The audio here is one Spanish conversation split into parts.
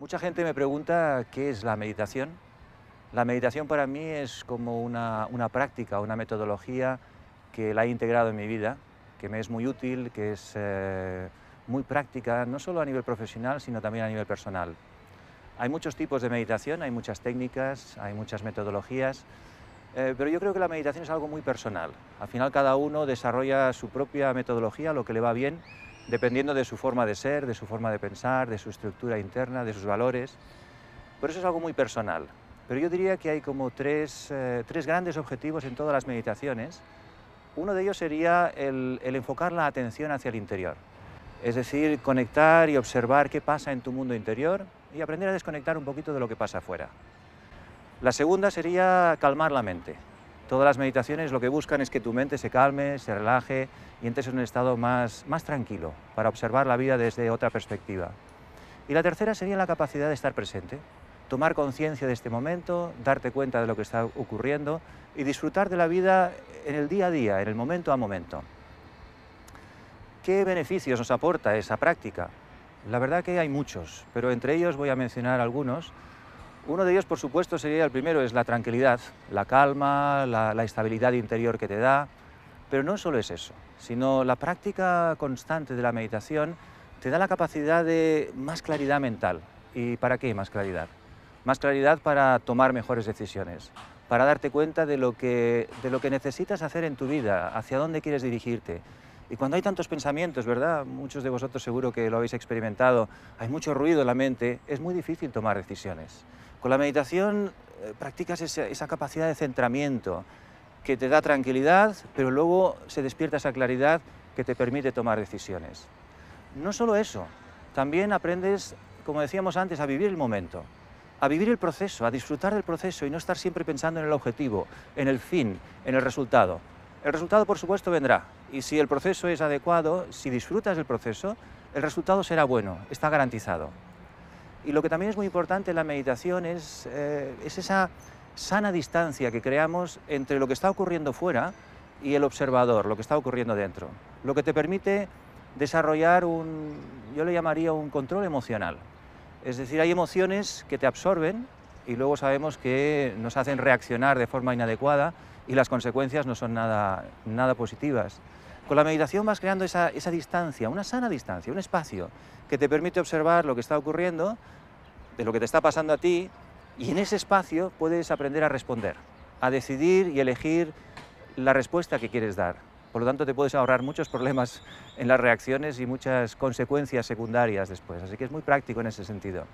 Mucha gente me pregunta qué es la meditación. La meditación para mí es como una práctica, una metodología que la he integrado en mi vida, que me es muy útil, que es muy práctica, no solo a nivel profesional, sino también a nivel personal. Hay muchos tipos de meditación, hay muchas técnicas, hay muchas metodologías, pero yo creo que la meditación es algo muy personal. Al final cada uno desarrolla su propia metodología, lo que le va bien, dependiendo de su forma de ser, de su forma de pensar, de su estructura interna, de sus valores. Por eso es algo muy personal. Pero yo diría que hay como tres grandes objetivos en todas las meditaciones. Uno de ellos sería el enfocar la atención hacia el interior. Es decir, conectar y observar qué pasa en tu mundo interior y aprender a desconectar un poquito de lo que pasa afuera. La segunda sería calmar la mente. Todas las meditaciones lo que buscan es que tu mente se calme, se relaje y entres en un estado más tranquilo para observar la vida desde otra perspectiva. Y la tercera sería la capacidad de estar presente, tomar conciencia de este momento, darte cuenta de lo que está ocurriendo y disfrutar de la vida en el día a día, en el momento a momento. ¿Qué beneficios nos aporta esa práctica? La verdad que hay muchos, pero entre ellos voy a mencionar algunos. Uno de ellos, por supuesto, sería el primero, es la tranquilidad, la calma, la estabilidad interior que te da. Pero no solo es eso, sino la práctica constante de la meditación te da la capacidad de más claridad mental. ¿Y para qué más claridad? Más claridad para tomar mejores decisiones, para darte cuenta de lo que necesitas hacer en tu vida, hacia dónde quieres dirigirte. Y cuando hay tantos pensamientos, ¿verdad? Muchos de vosotros seguro que lo habéis experimentado, hay mucho ruido en la mente, es muy difícil tomar decisiones. Con la meditación practicas esa capacidad de centramiento, que te da tranquilidad, pero luego se despierta esa claridad que te permite tomar decisiones. No solo eso, también aprendes, como decíamos antes, a vivir el momento, a vivir el proceso, a disfrutar del proceso y no estar siempre pensando en el objetivo, en el fin, en el resultado. El resultado, por supuesto, vendrá, y si el proceso es adecuado, si disfrutas del proceso, el resultado será bueno, está garantizado. Y lo que también es muy importante en la meditación es esa sana distancia que creamos entre lo que está ocurriendo fuera y el observador, lo que está ocurriendo dentro. Lo que te permite desarrollar yo le llamaría un control emocional. Es decir, hay emociones que te absorben y luego sabemos que nos hacen reaccionar de forma inadecuada y las consecuencias no son nada positivas. Con la meditación vas creando esa distancia, una sana distancia, un espacio que te permite observar lo que está ocurriendo, de lo que te está pasando a ti, y en ese espacio puedes aprender a responder, a decidir y elegir la respuesta que quieres dar. Por lo tanto, te puedes ahorrar muchos problemas en las reacciones y muchas consecuencias secundarias después. Así que es muy práctico en ese sentido.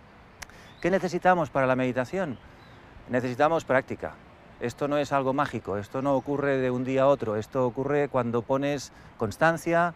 ¿Qué necesitamos para la meditación? Necesitamos práctica. Esto no es algo mágico, esto no ocurre de un día a otro, esto ocurre cuando pones constancia,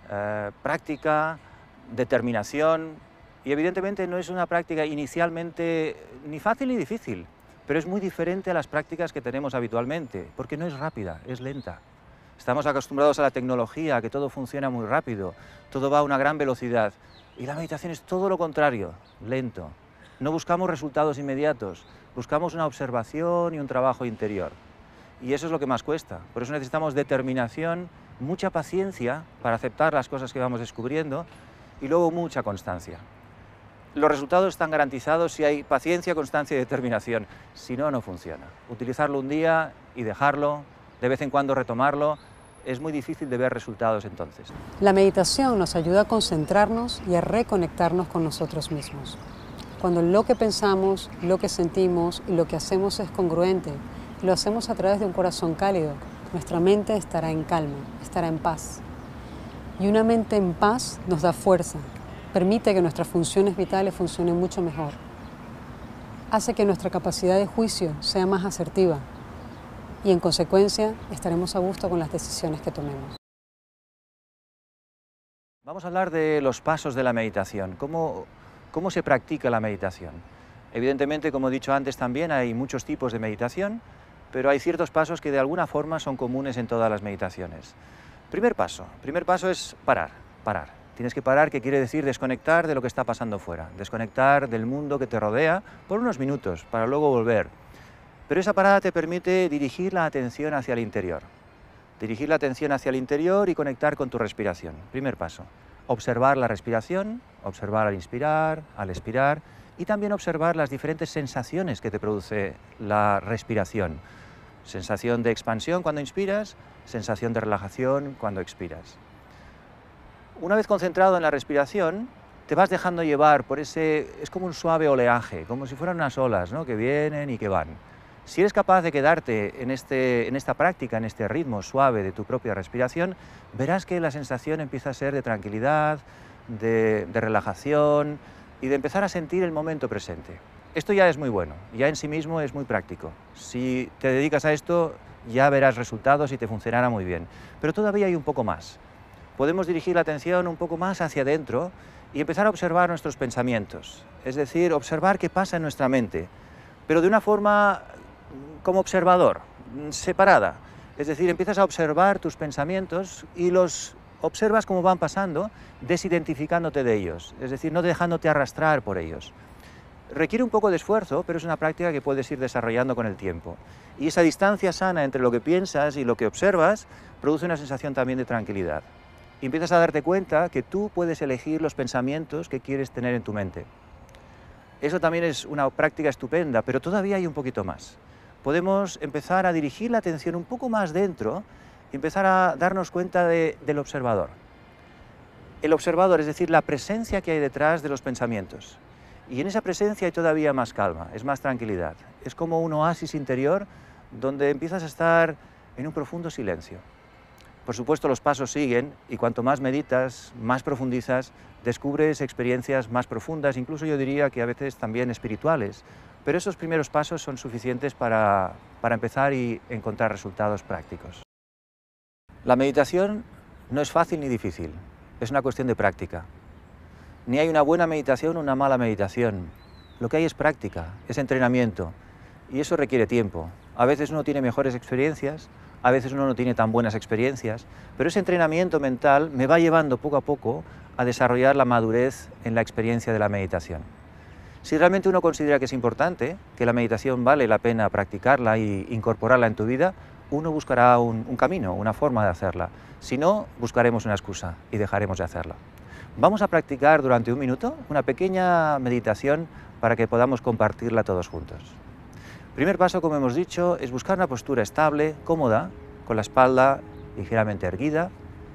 práctica, determinación, y evidentemente no es una práctica inicialmente ni fácil ni difícil, pero es muy diferente a las prácticas que tenemos habitualmente, porque no es rápida, es lenta. Estamos acostumbrados a la tecnología, a que todo funciona muy rápido, todo va a una gran velocidad, y la meditación es todo lo contrario, lento. No buscamos resultados inmediatos, buscamos una observación y un trabajo interior. Y eso es lo que más cuesta. Por eso necesitamos determinación, mucha paciencia para aceptar las cosas que vamos descubriendo y luego mucha constancia. Los resultados están garantizados si hay paciencia, constancia y determinación. Si no, no funciona. Utilizarlo un día y dejarlo, de vez en cuando retomarlo, es muy difícil de ver resultados entonces. La meditación nos ayuda a concentrarnos y a reconectarnos con nosotros mismos. Cuando lo que pensamos, lo que sentimos y lo que hacemos es congruente, y lo hacemos a través de un corazón cálido, nuestra mente estará en calma, estará en paz. Y una mente en paz nos da fuerza, permite que nuestras funciones vitales funcionen mucho mejor. Hace que nuestra capacidad de juicio sea más asertiva y en consecuencia estaremos a gusto con las decisiones que tomemos. Vamos a hablar de los pasos de la meditación. ¿Cómo se practica la meditación? Evidentemente, como he dicho antes también, hay muchos tipos de meditación, pero hay ciertos pasos que de alguna forma son comunes en todas las meditaciones. Primer paso es parar. Tienes que parar, que quiere decir desconectar de lo que está pasando fuera, desconectar del mundo que te rodea por unos minutos, para luego volver. Pero esa parada te permite dirigir la atención hacia el interior. Dirigir la atención hacia el interior y conectar con tu respiración. Primer paso. Observar la respiración, observar al inspirar, al expirar, y también observar las diferentes sensaciones que te produce la respiración. Sensación de expansión cuando inspiras, sensación de relajación cuando expiras. Una vez concentrado en la respiración, te vas dejando llevar por ese, es como un suave oleaje, como si fueran unas olas, ¿no?, que vienen y que van. Si eres capaz de quedarte en esta práctica, en este ritmo suave de tu propia respiración, verás que la sensación empieza a ser de tranquilidad, de relajación y de empezar a sentir el momento presente. Esto ya es muy bueno, ya en sí mismo es muy práctico. Si te dedicas a esto, ya verás resultados y te funcionará muy bien. Pero todavía hay un poco más. Podemos dirigir la atención un poco más hacia adentro y empezar a observar nuestros pensamientos, es decir, observar qué pasa en nuestra mente, pero de una forma como observador, separada. Es decir, empiezas a observar tus pensamientos y los observas cómo van pasando, desidentificándote de ellos, es decir, no dejándote arrastrar por ellos. Requiere un poco de esfuerzo, pero es una práctica que puedes ir desarrollando con el tiempo. Y esa distancia sana entre lo que piensas y lo que observas produce una sensación también de tranquilidad. Y empiezas a darte cuenta que tú puedes elegir los pensamientos que quieres tener en tu mente. Eso también es una práctica estupenda, pero todavía hay un poquito más. Podemos empezar a dirigir la atención un poco más dentro y empezar a darnos cuenta del observador. El observador, es decir, la presencia que hay detrás de los pensamientos. Y en esa presencia hay todavía más calma, es más tranquilidad. Es como un oasis interior donde empiezas a estar en un profundo silencio. Por supuesto, los pasos siguen y cuanto más meditas, más profundizas, descubres experiencias más profundas, incluso yo diría que a veces también espirituales. Pero esos primeros pasos son suficientes para empezar y encontrar resultados prácticos. La meditación no es fácil ni difícil, es una cuestión de práctica. Ni hay una buena meditación o una mala meditación. Lo que hay es práctica, es entrenamiento, y eso requiere tiempo. A veces uno tiene mejores experiencias, a veces uno no tiene tan buenas experiencias, pero ese entrenamiento mental me va llevando poco a poco a desarrollar la madurez en la experiencia de la meditación. Si realmente uno considera que es importante, que la meditación vale la pena practicarla e incorporarla en tu vida, uno buscará un camino, una forma de hacerla. Si no, buscaremos una excusa y dejaremos de hacerla. Vamos a practicar durante un minuto una pequeña meditación para que podamos compartirla todos juntos. Primer paso, como hemos dicho, es buscar una postura estable, cómoda, con la espalda ligeramente erguida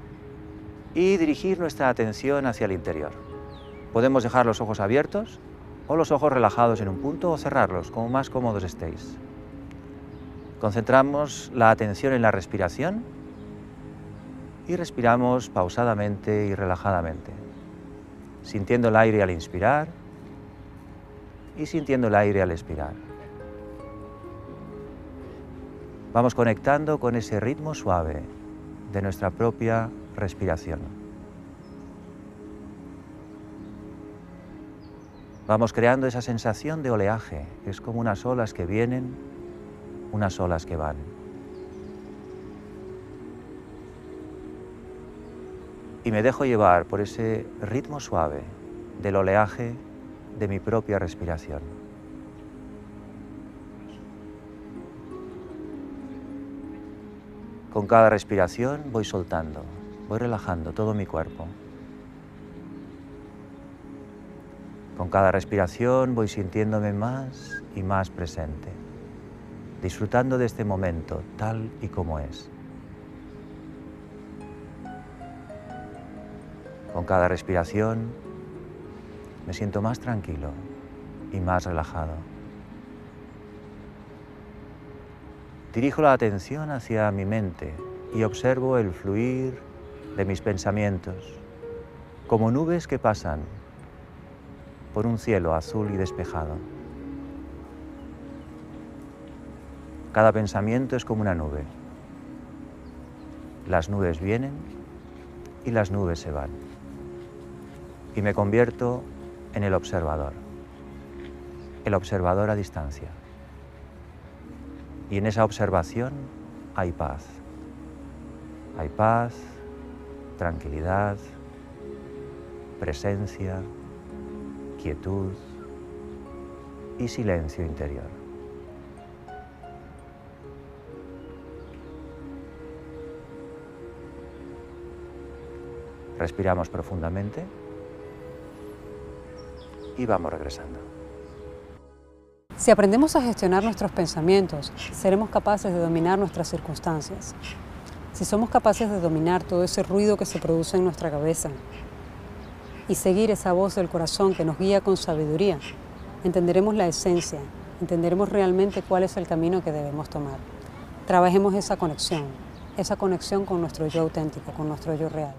y dirigir nuestra atención hacia el interior. Podemos dejar los ojos abiertos o los ojos relajados en un punto o cerrarlos, como más cómodos estéis. Concentramos la atención en la respiración y respiramos pausadamente y relajadamente, sintiendo el aire al inspirar y sintiendo el aire al expirar. Vamos conectando con ese ritmo suave de nuestra propia respiración. Vamos creando esa sensación de oleaje, es como unas olas que vienen, unas olas que van. Y me dejo llevar por ese ritmo suave del oleaje de mi propia respiración. Con cada respiración voy soltando, voy relajando todo mi cuerpo. Con cada respiración voy sintiéndome más y más presente, disfrutando de este momento tal y como es. Con cada respiración me siento más tranquilo y más relajado. Dirijo la atención hacia mi mente y observo el fluir de mis pensamientos, como nubes que pasan por un cielo azul y despejado. Cada pensamiento es como una nube. Las nubes vienen y las nubes se van. Y me convierto en el observador a distancia. Y en esa observación hay paz. Hay paz, tranquilidad, presencia, quietud y silencio interior. Respiramos profundamente y vamos regresando. Si aprendemos a gestionar nuestros pensamientos, seremos capaces de dominar nuestras circunstancias. Si somos capaces de dominar todo ese ruido que se produce en nuestra cabeza y seguir esa voz del corazón que nos guía con sabiduría, entenderemos la esencia, entenderemos realmente cuál es el camino que debemos tomar. Trabajemos esa conexión con nuestro yo auténtico, con nuestro yo real.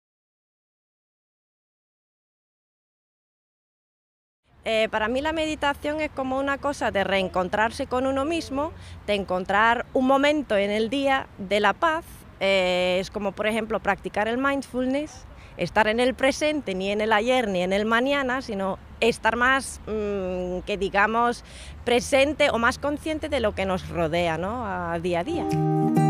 Para mí la meditación es como una cosa de reencontrarse con uno mismo, de encontrar un momento en el día de la paz. Es como, por ejemplo, practicar el mindfulness, estar en el presente, ni en el ayer ni en el mañana, sino estar más, que digamos, presente o más consciente de lo que nos rodea, ¿no? A día a día.